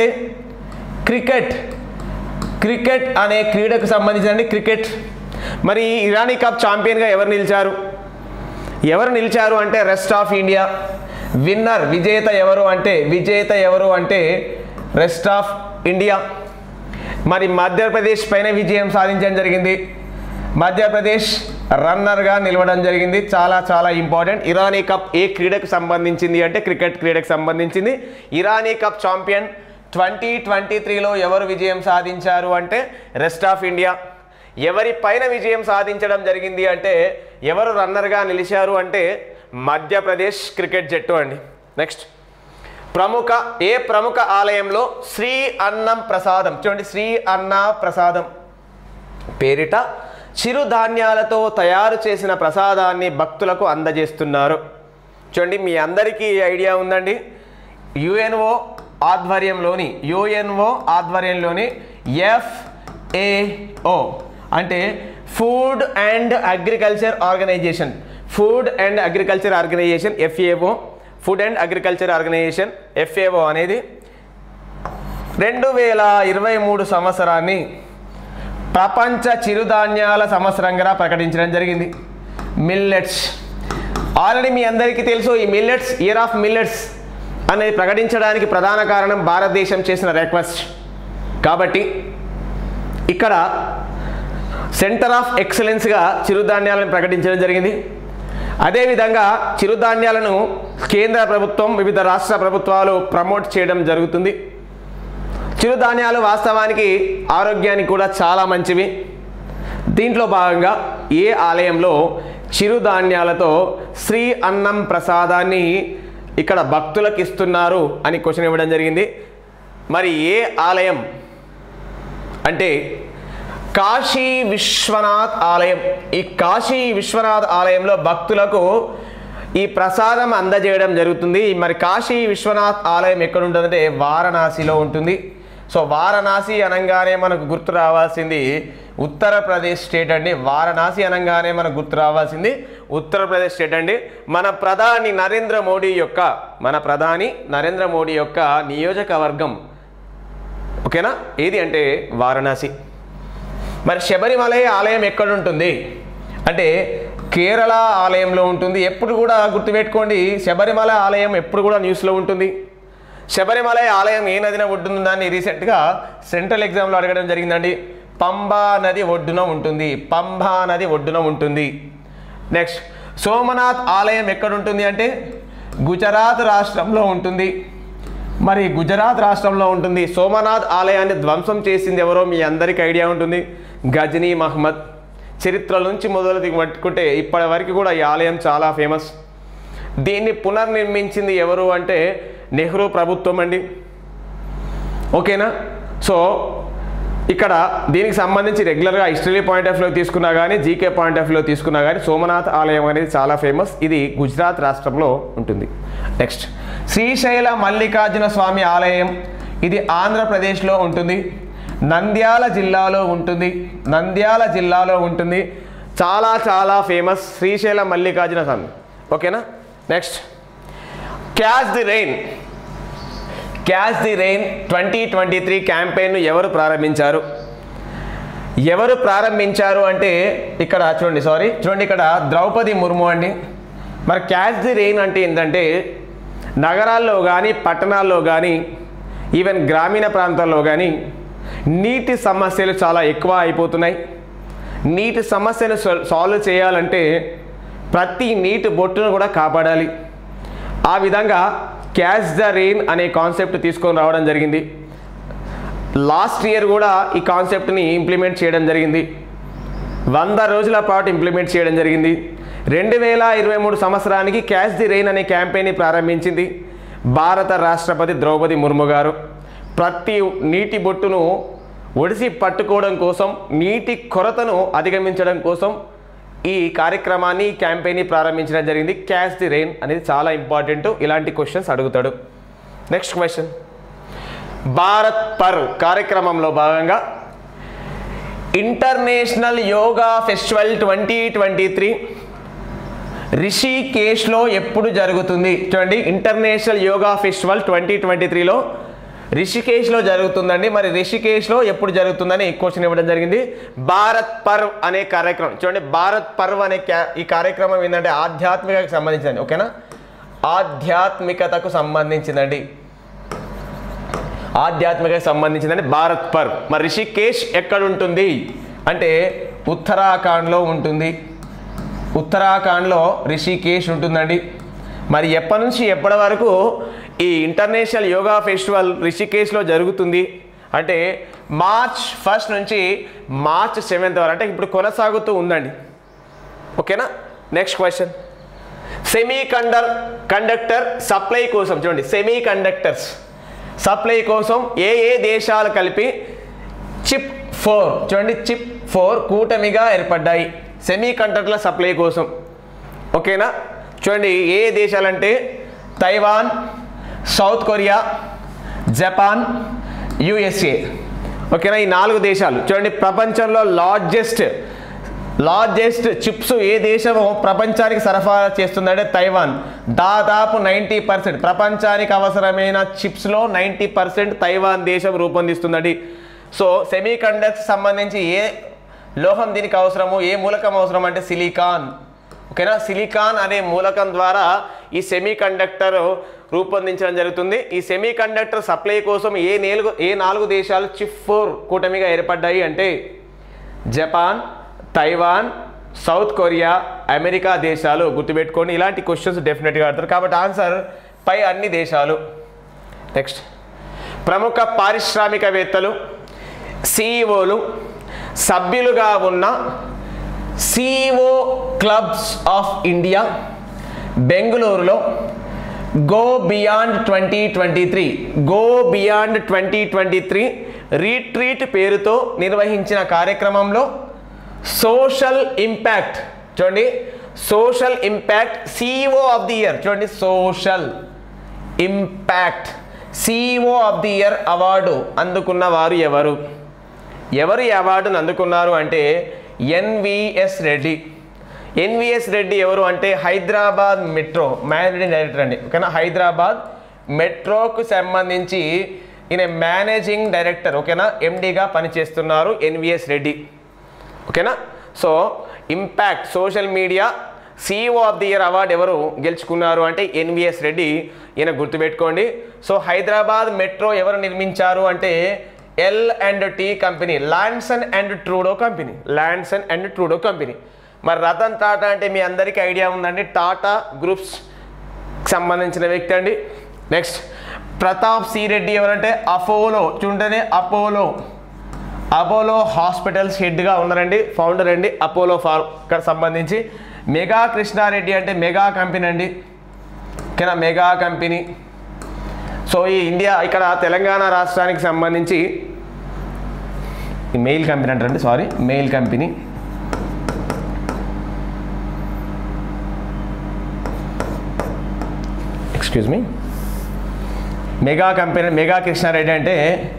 క్రికెట్ అనే క్రీడకు సంబంధించింది క్రికెట్. మరి ఇరానీ కప్ ఛాంపియన్గా ఎవరు నిలిచారు అంటే రెస్ట్ ఆఫ్ ఇండియా. విన్నర్ విజేత ఎవరు అంటే రెస్ట్ ఆఫ్ ఇండియా. మరి మధ్యప్రదేశ్ పైన విజయం సాధించడం జరిగింది. మధ్యప్రదేశ్ రన్నర్గా నిలవడం జరిగింది. చాలా చాలా ఇంపార్టెంట్. ఇరానీ కప్ ఏ క్రీడకు సంబంధించింది అంటే క్రికెట్ క్రీడకు సంబంధించింది. ఇరానీ కప్ ఛాంపియన్ 2023లో ఎవరు విజయం సాధించారు అంటే రెస్ట్ ఆఫ్ ఇండియా. ఎవరి పైన విజయం సాధించడం జరిగింది అంటే, ఎవరు రన్నర్గా నిలిచారు అంటే మధ్యప్రదేశ్ క్రికెట్ జట్టు అండి. నెక్స్ట్, ప్రముఖ ఆలయంలో శ్రీ అన్నం ప్రసాదం. చూడండి, శ్రీ అన్న ప్రసాదం పేరిట చిరుధాన్యాలతో తయారు చేసిన ప్రసాదాన్ని భక్తులకు అందజేస్తున్నారు. చూడండి, మీ అందరికీ ఐడియా ఉందండి. యుఎన్ఓ ఆధ్వర్యంలోని FAO అంటే food and agriculture organisation. FAO food and agriculture organisation FAO అనేది 2023 సంవత్సరాన్ని ప్రపంచ చిరుధాన్యాల సంవత్సరంగా ప్రకటించడం జరిగింది. మిల్లెట్స్ ఆల్రెడీ మీ అందరికీ తెలుసు, ఈ మిల్లెట్స్ ఇయర్ ఆఫ్ మిల్లెట్స్ అనేది ప్రకటించడానికి ప్రధాన కారణం భారతదేశం చేసిన రిక్వెస్ట్. కాబట్టి ఇక్కడ సెంటర్ ఆఫ్ ఎక్సలెన్స్గా చిరుధాన్యాలను ప్రకటించడం జరిగింది. అదేవిధంగా చిరుధాన్యాలను కేంద్ర ప్రభుత్వం, వివిధ రాష్ట్ర ప్రభుత్వాలు ప్రమోట్ చేయడం జరుగుతుంది. చిరుధాన్యాలు వాస్తవానికి ఆరోగ్యానికి కూడా చాలా మంచివి. దీంట్లో భాగంగా ఏ ఆలయంలో చిరుధాన్యాలతో శ్రీ అన్నం ప్రసాదాన్ని ఇక్కడ భక్తులకు ఇస్తున్నారు అని క్వశ్చన్ ఇవ్వడం జరిగింది. మరి ఏ ఆలయం అంటే కాశీ విశ్వనాథ్ ఆలయం. ఈ కాశీ విశ్వనాథ్ ఆలయంలో భక్తులకు ఈ ప్రసాదం అందజేయడం జరుగుతుంది. మరి కాశీ విశ్వనాథ్ ఆలయం ఎక్కడ ఉంటుందంటే వారణాసిలో ఉంటుంది. సో వారణాసి అనగానే మనకు గుర్తు రావాల్సింది ఉత్తరప్రదేశ్ స్టేట్ అండి. వారణాసి అనగానే మనకు గుర్తు రావాల్సింది ఉత్తరప్రదేశ్ స్టేట్ అండి. మన ప్రధాని నరేంద్ర మోడీ యొక్క నియోజకవర్గం ఓకేనా ఏది అంటే వారణాసి. మరి శబరిమల ఆలయం ఎక్కడ ఉంటుంది అంటే కేరళ ఆలయంలో ఉంటుంది. ఎప్పుడు కూడా గుర్తుపెట్టుకోండి, శబరిమల ఆలయం ఎప్పుడు కూడా న్యూస్లో ఉంటుంది. శబరిమల ఆలయం ఏ నదిన ఒడ్డుందని రీసెంట్గా సెంట్రల్ ఎగ్జామ్లో అడగడం జరిగిందండి. పంబా నది ఒడ్డున ఉంటుంది. నెక్స్ట్ సోమనాథ్ ఆలయం ఎక్కడ ఉంటుంది అంటే గుజరాత్ రాష్ట్రంలో ఉంటుంది. మరి గుజరాత్ రాష్ట్రంలో ఉంటుంది. సోమనాథ్ ఆలయాన్ని ధ్వంసం చేసింది ఎవరో మీ అందరికీ ఐడియా ఉంటుంది, గజనీ మహమ్మద్. చరిత్ర నుంచి మొదలు పట్టుకుంటే ఇప్పటి వరకు కూడా ఈ ఆలయం చాలా ఫేమస్. దీన్ని పునర్నిర్మించింది ఎవరు అంటే నెహ్రూ ప్రభుత్వం అండి. ఓకేనా. సో ఇక్కడ దీనికి సంబంధించి రెగ్యులర్గా హిస్టరీ పాయింట్ ఆఫ్ వ్యూ తీసుకున్నా కానీ, జీకే పాయింట్ ఆఫ్ వ్యూ తీసుకున్నా కానీ సోమనాథ్ ఆలయం అనేది చాలా ఫేమస్. ఇది గుజరాత్ రాష్ట్రంలో ఉంటుంది. నెక్స్ట్ శ్రీశైల మల్లికార్జున స్వామి ఆలయం. ఇది ఆంధ్రప్రదేశ్లో ఉంటుంది. నంద్యాల జిల్లాలో ఉంటుంది. చాలా చాలా ఫేమస్ శ్రీశైల మల్లికార్జున స్వామి. ఓకేనా. నెక్స్ట్ క్యాచ్ ది రెయిన్ 2023 క్యాంపెయిన్ను ఎవరు ప్రారంభించారు అంటే ఇక్కడ చూడండి ఇక్కడ ద్రౌపది ముర్ము అండి. మరి క్యాచ్ ది రెయిన్ అంటే ఏంటంటే నగరాల్లో కానీ పట్టణాల్లో కానీ ఈవెన్ గ్రామీణ ప్రాంతాల్లో కానీ నీటి సమస్యలు చాలా ఎక్కువ అయిపోతున్నాయి. నీటి సమస్యను సాల్వ్ చేయాలంటే ప్రతి నీటి బొట్టును కూడా కాపాడాలి. ఆ విధంగా క్యాచ్ ద రెయిన్ అనే కాన్సెప్ట్ తీసుకొని రావడం జరిగింది. లాస్ట్ ఇయర్ కూడా ఈ కాన్సెప్ట్ని ఇంప్లిమెంట్ చేయడం జరిగింది. 100 రోజుల పాటు ఇంప్లిమెంట్ చేయడం జరిగింది. 2023 సంవత్సరానికి క్యాచ్ ది రెయిన్ అనే క్యాంపెయిన్ని ప్రారంభించింది భారత రాష్ట్రపతి ద్రౌపది ముర్ము గారు. ప్రతి నీటి బొట్టును ఒడిసి పట్టుకోవడం కోసం, నీటి కొరతను అధిగమించడం కోసం ఈ కార్యక్రమాన్ని, క్యాంపెయిన్ని ప్రారంభించడం జరిగింది. క్యాచ్ ది రెయిన్ అనేది చాలా ఇంపార్టెంట్. ఇలాంటి క్వశ్చన్స్ అడుగుతాడు. నెక్స్ట్ క్వశ్చన్, భారత్ పర్వ్ కార్యక్రమంలో భాగంగా ఇంటర్నేషనల్ యోగా ఫెస్టివల్ 2023 రిషికేశ్లో ఎప్పుడు జరుగుతుంది? చూడండి, ఇంటర్నేషనల్ యోగా ఫెస్టివల్ 2023లో రిషికేశ్లో జరుగుతుందండి. మరి రిషికేశ్లో ఎప్పుడు జరుగుతుందని క్వశ్చన్ ఇవ్వడం జరిగింది. భారత్ పర్వ్ అనే కార్యక్రమం చూడండి. భారత్ పర్వ్ అనే ఈ కార్యక్రమం ఏంటంటే ఆధ్యాత్మికతకు సంబంధించిందండి. ఓకేనా, ఆధ్యాత్మికతకు సంబంధించిందండి. భారత్ పర్వ్. మరి రిషికేశ్ ఎక్కడ ఉంటుంది అంటే ఉత్తరాఖండ్లో ఉంటుంది. ఉత్తరాఖండ్లో రిషికేశ్ ఉంటుందండి. మరి ఎప్పటి నుంచి ఎప్పటి వరకు ఈ ఇంటర్నేషనల్ యోగా ఫెస్టివల్ రిషికేశ్లో జరుగుతుంది అంటే మార్చ్ 1 నుంచి మార్చ్ 7 వరకు, అంటే ఇప్పుడు కొనసాగుతూ ఉందండి. ఓకేనా. నెక్స్ట్ క్వశ్చన్, కండక్టర్ సప్లై కోసం చూడండి, కండక్టర్స్ సప్లై కోసం ఏ దేశాలు కలిపి చిప్ 4 చూడండి, చిప్ 4 కూటమిగా ఏర్పడ్డాయి కండక్టర్ల సప్లై కోసం. ఓకేనా. చూడండి ఏ దేశాలంటే Taiwan, south Korea, Japan, USA. ఓకేనా, ఈ 4 దేశాలు చూడండి ప్రపంచంలో లార్జెస్ట్ లార్జెస్ట్ చిప్స్ ఏ దేశం ప్రపంచానికి సరఫరా చేస్తుందంటే తైవాన్. దాదాపు 90% ప్రపంచానికి అవసరమైన చిప్స్లో 90% తైవాన్ దేశం రూపొందిస్తుందండి. సో సెమీ కండక్టర్స్ సంబంధించి ఏ లోహం దీనికి అవసరము, ఏ మూలకం అవసరం అంటే సిలికాన్. ఓకేనా, సిలికాన్ అనే మూలకం ద్వారా ఈ సెమీ కండక్టర్ రూపొందించడం జరుగుతుంది. ఈ సెమీ కండక్టర్ సప్లై కోసం ఏ 4 దేశాలు చిప్ 4 కూటమిగా ఏర్పడ్డాయి అంటే Japan, Taiwan, south Korea, America దేశాలు. గుర్తుపెట్టుకోండి, ఇలాంటి క్వశ్చన్స్ డెఫినెట్గా అడతారు కాబట్టి ఆన్సర్ పై అన్ని దేశాలు. నెక్స్ట్, ప్రముఖ పారిశ్రామికవేత్తలు, సిఇఓలు సభ్యులుగా ఉన్న సిఇఓ క్లబ్స్ ఆఫ్ ఇండియా బెంగళూరులో గో బియాండ్ 2023 రీట్రీట్ పేరుతో నిర్వహించిన కార్యక్రమంలో సోషల్ ఇంపాక్ట్, చూడండి social impact CEO of the year, చూడండి social impact CEO of the year award అందుకున్న వారు ఎవరు? ఎవరు ఈ అవార్డును అందుకున్నారు అంటే ఎన్విఎస్ రెడ్డి. ఎన్విఎస్ రెడ్డి ఎవరు అంటే హైదరాబాద్ మెట్రో మేనేజింగ్ డైరెక్టర్ అండి. ఓకేనా, హైదరాబాద్ మెట్రోకు సంబంధించి ఈయన మేనేజింగ్ డైరెక్టర్, ఓకేనా, ఎండిగా పనిచేస్తున్నారు ఎన్విఎస్ రెడ్డి. ఓకేనా, so impact social media CEO of the year award ఎవరు గెలుచుకున్నారు అంటే ఎన్విఎస్ రెడ్డి. ఈయన గుర్తుపెట్టుకోండి. సో హైదరాబాద్ మెట్రో ఎవరు నిర్మించారు అంటే L&T company, లాన్సన్ and Trudeau company, లాన్సన్ and Trudeau company. మరి రతన్ టాటా అంటే మీ అందరికీ ఐడియా ఉందండి, టాటా గ్రూప్స్ సంబంధించిన వ్యక్తి అండి. నెక్స్ట్, ప్రతాప్ సి రెడ్డి ఎవరంటే అపోలో, చూడండి అపోలో హాస్పిటల్స్ హెడ్గా ఉన్నారండి, ఫౌండర్ అండి అపోలో సంబంధించి. మెగా కృష్ణారెడ్డి అంటే మెగా కంపెనీ అండి. ఓకేనా, మెగా కంపెనీ. సో ఈ ఇండియా ఇక్కడ తెలంగాణ రాష్ట్రానికి సంబంధించి మెయిల్ కంపెనీ అంటారండి, sorry MEIL company. Excuse me, mega company, mega Krishna Reddy అంటే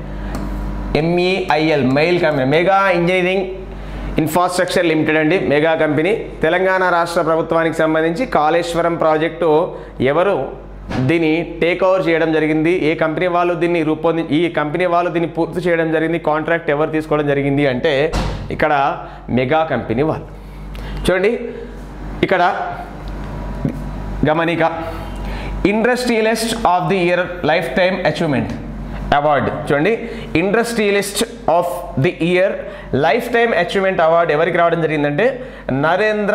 MEIL MEIL company, mega engineering infrastructure limited అండి మెగా కంపెనీ. తెలంగాణ రాష్ట్ర ప్రభుత్వానికి సంబంధించి కాళేశ్వరం ప్రాజెక్టు ఎవరు దీన్ని టేక్ ఓవర్ చేయడం జరిగింది, ఏ కంపెనీ వాళ్ళు దీన్ని ఈ కంపెనీ వాళ్ళు దీన్ని పూర్తి చేయడం జరిగింది, కాంట్రాక్ట్ ఎవరు తీసుకోవడం జరిగింది అంటే ఇక్కడ మెగా కంపెనీ వాళ్ళు. చూడండి ఇక్కడ గమనిక, industrialist of the year lifetime achievement award. చూడండి, industrialist of the year lifetime achievement award ఎవరికి రావడం జరిగిందంటే నరేంద్ర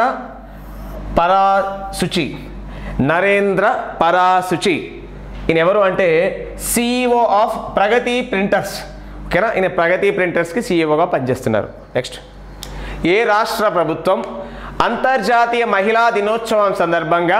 పరాసుచి. ఈయన ఎవరు అంటే సిఇఓ ఆఫ్ ప్రగతి ప్రింటర్స్. ఓకేనా, ఈయన ప్రగతి ప్రింటర్స్కి సిఇఓగా పనిచేస్తున్నారు. నెక్స్ట్, ఏ రాష్ట్ర ప్రభుత్వం అంతర్జాతీయ మహిళా దినోత్సవం సందర్భంగా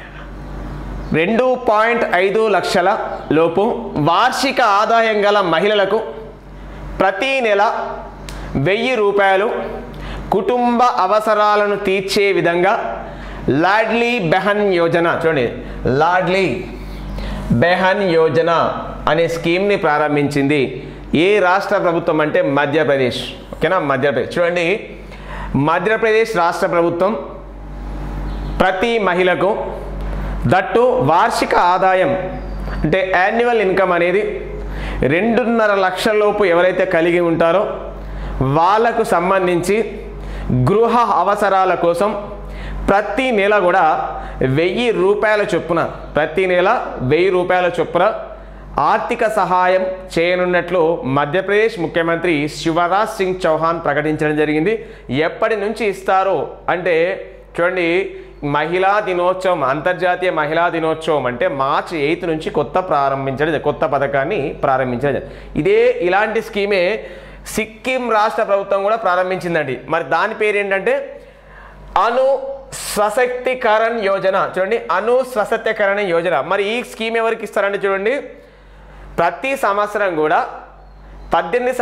2.5 లక్షల లోపు వార్షిక ఆదాయం గల మహిళలకు ప్రతి నెల 1000 రూపాయలు కుటుంబ అవసరాలను తీర్చే విధంగా లాడ్లీ బెహన్ యోజన, చూడండి లాడ్లీ బెహన్ యోజన అనే స్కీమ్ని ప్రారంభించింది ఏ రాష్ట్ర ప్రభుత్వం అంటే మధ్యప్రదేశ్. ఓకేనా, మధ్యప్రదేశ్. చూడండి, మధ్యప్రదేశ్ రాష్ట్ర ప్రభుత్వం ప్రతి మహిళకు దట్టు వార్షిక ఆదాయం అంటే యాన్యువల్ ఇన్కమ్ అనేది 2.5 లక్షల లోపు ఎవరైతే కలిగి ఉంటారో వాళ్ళకు సంబంధించి గృహ అవసరాల కోసం ప్రతి నెల కూడా 1000 రూపాయల చొప్పున, ప్రతి నెల 1000 రూపాయల చొప్పున ఆర్థిక సహాయం చేయనున్నట్లు మధ్యప్రదేశ్ ముఖ్యమంత్రి శివరాజ్ సింగ్ చౌహాన్ ప్రకటించడం జరిగింది. ఎప్పటి నుంచి ఇస్తారు అంటే చూడండి, మహిళా దినోత్సవం, అంతర్జాతీయ మహిళా దినోత్సవం అంటే మార్చి 8 నుంచి కొత్త పథకాన్ని ప్రారంభించడం. ఇలాంటి స్కీమే సిక్కిం రాష్ట్ర ప్రభుత్వం కూడా ప్రారంభించిందండి. మరి దాని పేరు ఏంటంటే అను సశక్తికరణ్ యోజన. చూడండి, అను సశక్తికరణ యోజన. మరి ఈ స్కీమ్ ఎవరికి ఇస్తారంటే చూడండి, ప్రతి సంవత్సరం కూడా 18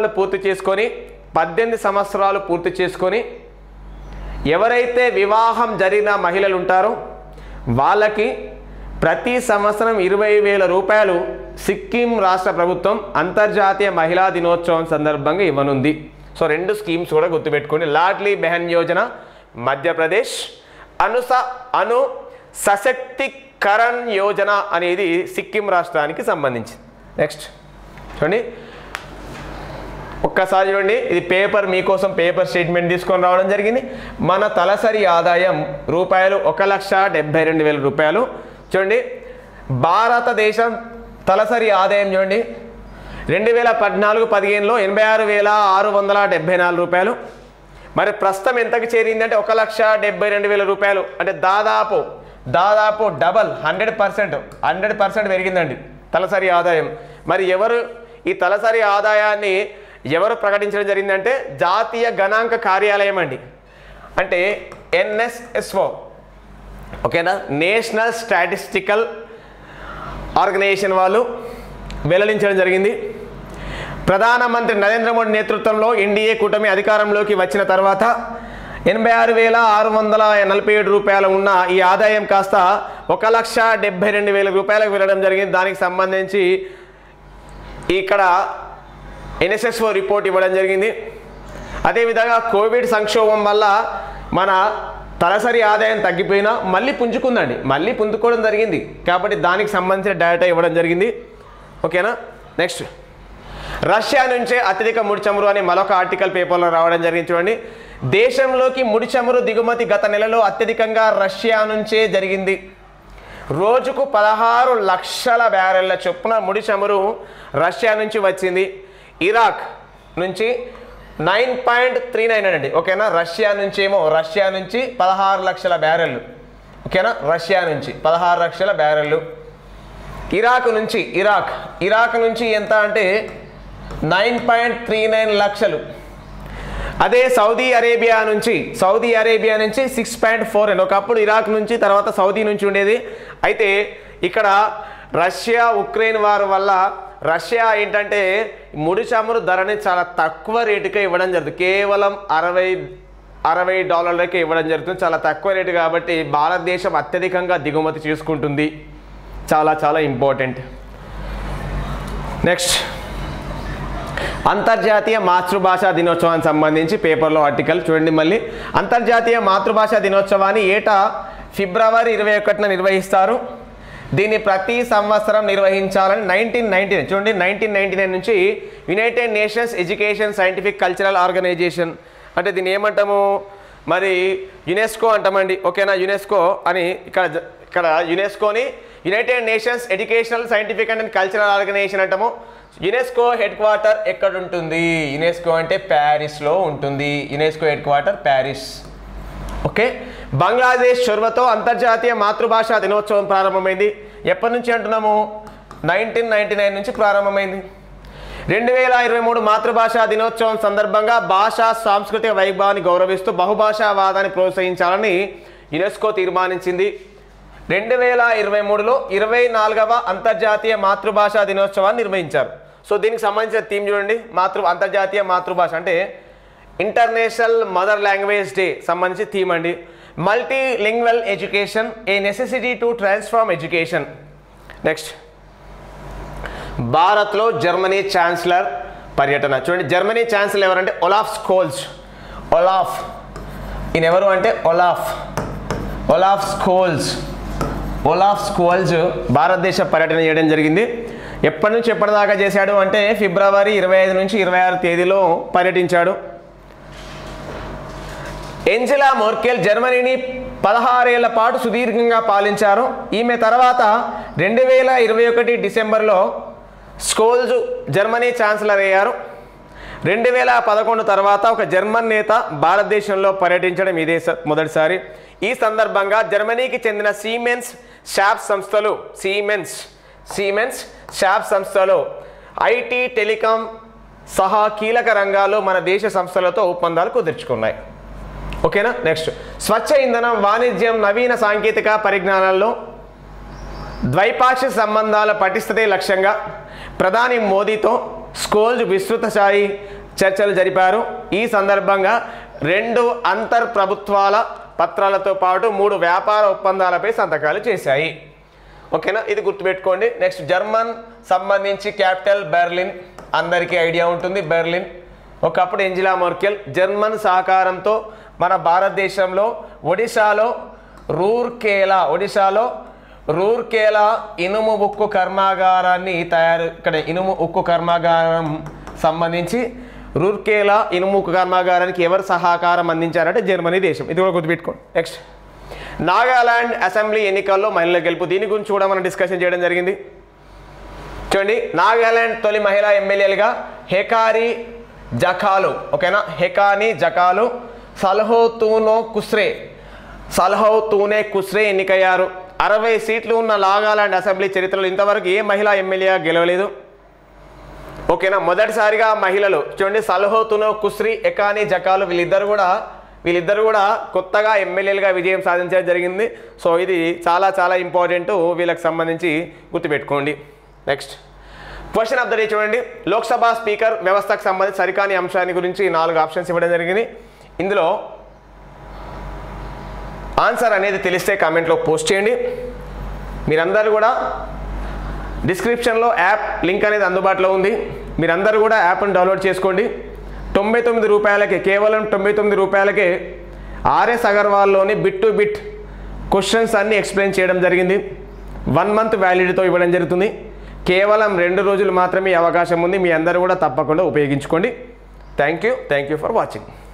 సంవత్సరాలు పూర్తి చేసుకొని ఎవరైతే వివాహం జరిగిన మహిళలు ఉంటారో వాళ్ళకి ప్రతి సంవత్సరం 20,000 రూపాయలు సిక్కిం రాష్ట్ర ప్రభుత్వం అంతర్జాతీయ మహిళా దినోత్సవం సందర్భంగా ఇవ్వనుంది. సో 2 స్కీమ్స్ కూడా గుర్తుపెట్టుకోండి. లాడ్లీ బెహన్ యోజన మధ్యప్రదేశ్, అను సశక్తికరణ్ యోజన అనేది సిక్కిం రాష్ట్రానికి సంబంధించింది. నెక్స్ట్ చూడండి, ఒక్కసారి చూడండి, ఇది పేపర్ మీకోసం పేపర్ స్టేట్మెంట్ తీసుకొని రావడం జరిగింది. మన తలసరి ఆదాయం రూపాయలు 1,72,000 రూపాయలు. చూడండి, భారతదేశం తలసరి ఆదాయం చూడండి 2014-15లో 86,674 రూపాయలు. మరి ప్రస్తుతం ఎంతకు చేరిందంటే 1,72,000 రూపాయలు. అంటే దాదాపు డబల్ 100% పెరిగిందండి తలసరి ఆదాయం. మరి ఈ తలసరి ఆదాయాన్ని ఎవరు ప్రకటించడం జరిగిందంటే జాతీయ గణాంక కార్యాలయం అండి, అంటే NSSO, ఓకేనా, నేషనల్ స్టాటిస్టికల్ ఆర్గనైజేషన్ వాళ్ళు వెల్లడించడం జరిగింది. ప్రధానమంత్రి నరేంద్ర మోడీ నేతృత్వంలో ఎన్డీఏ కూటమి అధికారంలోకి వచ్చిన తర్వాత 86,647 రూపాయలు ఉన్న ఈ ఆదాయం కాస్త 1,72,000 రూపాయలకు వెళ్ళడం జరిగింది. దానికి సంబంధించి ఇక్కడ NSSO రిపోర్ట్ ఇవ్వడం జరిగింది. అదేవిధంగా కోవిడ్ సంక్షోభం వల్ల మన తలసరి ఆదాయం తగ్గిపోయినా మళ్ళీ పుంజుకోవడం జరిగింది. కాబట్టి దానికి సంబంధించిన డేటా ఇవ్వడం జరిగింది. ఓకేనా. నెక్స్ట్, రష్యా నుంచే అత్యధిక ముడి చమురు అని మరొక ఆర్టికల్ పేపర్లో రావడం జరిగింది. చూడండి, దేశంలోకి ముడి చమురు దిగుమతి గత నెలలో అత్యధికంగా రష్యా నుంచే జరిగింది. రోజుకు 16 లక్షల బ్యారెళ్ల చొప్పున ముడి చమురు రష్యా నుంచి వచ్చింది. ఇరాక్ నుంచి 9.39 అండి. ఓకేనా, రష్యా నుంచి 16 లక్షల బ్యారెళ్ళు. ఓకేనా, రష్యా నుంచి 16 లక్షల బ్యారెళ్ళు. ఇరాక్ నుంచి ఎంత అంటే 9.39 లక్షలు. అదే సౌదీ అరేబియా నుంచి 6.4 ఒకప్పుడు ఇరాక్ నుంచి, తర్వాత సౌదీ నుంచి ఉండేది. అయితే ఇక్కడ రష్యా ఉక్రెయిన్ వార్ వల్ల రష్యా ఏంటంటే ముడి చమురు ధరని చాలా తక్కువ రేటుకే ఇవ్వడం జరుగుతుంది. కేవలం $60 ఇవ్వడం జరుగుతుంది, చాలా తక్కువ రేటు. కాబట్టి భారతదేశం అత్యధికంగా దిగుమతి చేసుకుంటుంది. చాలా ఇంపార్టెంట్. నెక్స్ట్, అంతర్జాతీయ మాతృభాషా దినోత్సవానికి సంబంధించి పేపర్లో ఆర్టికల్ చూడండి. మళ్ళీ అంతర్జాతీయ మాతృభాషా దినోత్సవాన్ని ఏటా ఫిబ్రవరి 21న నిర్వహిస్తారు. దీన్ని ప్రతి సంవత్సరం నిర్వహించాలని 1999 చూడండి, 1999 నుంచి United Nations education scientific cultural organisation, అంటే దీన్ని ఏమంటాము మరి, యునెస్కో అంటామండి. ఓకేనా, యునెస్కో అని ఇక్కడ యునెస్కోని United Nations educational scientific and cultural organisation అంటాము. యునెస్కో హెడ్ క్వార్టర్ ఎక్కడ ఉంటుంది? యునెస్కో అంటే ప్యారిస్లో ఉంటుంది. UNESCO head quarter Paris. Okay. Bangladesh చొరవతో అంతర్జాతీయ మాతృభాషా దినోత్సవం ప్రారంభమైంది. ఎప్పటి నుంచి అంటున్నాము? 1999 నుంచి ప్రారంభమైంది. 2023 మాతృభాషా దినోత్సవం సందర్భంగా భాషా సాంస్కృతిక వైభవాన్ని గౌరవిస్తూ బహుభాషావాదాన్ని ప్రోత్సహించాలని యునెస్కో తీర్మానించింది. 2023లో 24వ అంతర్జాతీయ మాతృభాషా దినోత్సవాన్ని నిర్వహించారు. సో దీనికి సంబంధించిన థీమ్ చూడండి, అంతర్జాతీయ మాతృభాష అంటే ఇంటర్నేషనల్ మదర్ లాంగ్వేజ్ డే సంబంధించి థీమ్ అండి. Multilingual education, a necessity to transform education. Next, భారత్లో జర్మనీ ఛాన్సలర్ పర్యటన. చూడండి, జర్మనీ ఛాన్సలర్ ఎవరంటే ఒలాఫ్ స్కోల్జ్. ఈయన ఎవరు అంటే ఒలాఫ్ స్కోల్జ్ భారతదేశ పర్యటన చేయడం జరిగింది. ఎప్పటి నుంచి ఎప్పటిదాకా చేశాడు అంటే ఫిబ్రవరి 25 నుంచి 26 తేదీలో పర్యటించాడు. ఏంజెలా మెర్కెల్ జర్మనీని 16 ఏళ్ల పాటు సుదీర్ఘంగా పాలించారు. ఈమె తర్వాత 2021 డిసెంబర్లో స్కోల్జ్ జర్మనీ ఛాన్సలర్ అయ్యారు. 2011 తర్వాత ఒక జర్మన్ నేత భారతదేశంలో పర్యటించడం ఇదే మొదటిసారి. ఈ సందర్భంగా జర్మనీకి చెందిన సీమెన్స్ షాప్ సంస్థలు ఐటీ, టెలికాం సహా కీలక రంగాల్లో మన దేశ సంస్థలతో ఒప్పందాలు కుదుర్చుకున్నాయి. ఓకేనా. నెక్స్ట్, స్వచ్ఛ ఇంధనం, వాణిజ్యం, నవీన సాంకేతిక పరిజ్ఞానాల్లో ద్వైపాక్షిక సంబంధాల పటిష్టతే లక్ష్యంగా ప్రధాని మోదీతో స్కోల్జ్ విస్తృత స్థాయి చర్చలు జరిపారు. ఈ సందర్భంగా 2 అంతర్ ప్రభుత్వాల పత్రాలతో పాటు 3 వ్యాపార ఒప్పందాలపై సంతకాలు చేశాయి. ఓకేనా, ఇది గుర్తుపెట్టుకోండి. నెక్స్ట్, జర్మన్ సంబంధించి క్యాపిటల్ బెర్లిన్, అందరికీ ఐడియా ఉంటుంది బెర్లిన్. ఒకప్పుడు ఏంజెలా మెర్కెల్ జర్మన్ సహకారంతో మన భారతదేశంలో ఒడిశాలో రూర్కేలా ఇనుము ఉక్కు కర్మాగారాన్ని ఇక్కడ ఇనుము ఉక్కు కర్మాగారం సంబంధించి రూర్కేలా ఇనుము ఉక్కు కర్మాగారానికి ఎవరు సహకారం అందించారంటే జర్మనీ దేశం. ఇది కూడా గుర్తుపెట్టుకోండి. నెక్స్ట్, నాగాలాండ్ అసెంబ్లీ ఎన్నికల్లో మహిళల గెలుపు. దీని గురించి కూడా మనం డిస్కషన్ చేయడం జరిగింది. చూడండి, నాగాలాండ్ తొలి మహిళా ఎమ్మెల్యేలుగా హెకారీ జకాలు, ఓకేనా, హెకానీ జకాలు, సల్హౌతూనే కుస్రే ఎన్నికయ్యారు. 60 సీట్లు ఉన్న నాగాలాండ్ అసెంబ్లీ చరిత్రలో ఇంతవరకు ఏ మహిళా ఎమ్మెల్యేగా గెలవలేదు. ఓకేనా, మొదటిసారిగా మహిళలు చూడండి, సల్హౌతూనో కుస్రీ, హెకానీ జకాలు వీళ్ళిద్దరు కూడా కొత్తగా ఎమ్మెల్యేలుగా విజయం సాధించడం జరిగింది. సో ఇది చాలా ఇంపార్టెంట్, వీళ్ళకి సంబంధించి గుర్తుపెట్టుకోండి. Next question of the day చూడండి, లోక్సభ స్పీకర్ వ్యవస్థకు సంబంధించి సరికాని అంశాన్ని గురించి 4 ఆప్షన్స్ ఇవ్వడం జరిగింది. ఇందులో ఆన్సర్ అనేది తెలిస్తే కామెంట్లో పోస్ట్ చేయండి. మీరందరూ కూడా డిస్క్రిప్షన్లో యాప్ లింక్ అనేది అందుబాటులో ఉంది. మీరందరూ కూడా యాప్ను డౌన్లోడ్ చేసుకోండి. 99 రూపాయలకే, కేవలం 99 రూపాయలకే ఆర్ఎస్ అగర్వాల్లోని బిట్ టు బిట్ క్వశ్చన్స్ అన్ని ఎక్స్ప్లెయిన్ చేయడం జరిగింది. 1 మంత్ వ్యాలిడిటీతో ఇవ్వడం జరుగుతుంది. కేవలం 2 రోజులు మాత్రమే అవకాశం ఉంది. మీ అందరూ కూడా తప్పకుండా ఉపయోగించుకోండి. Thank you for watching.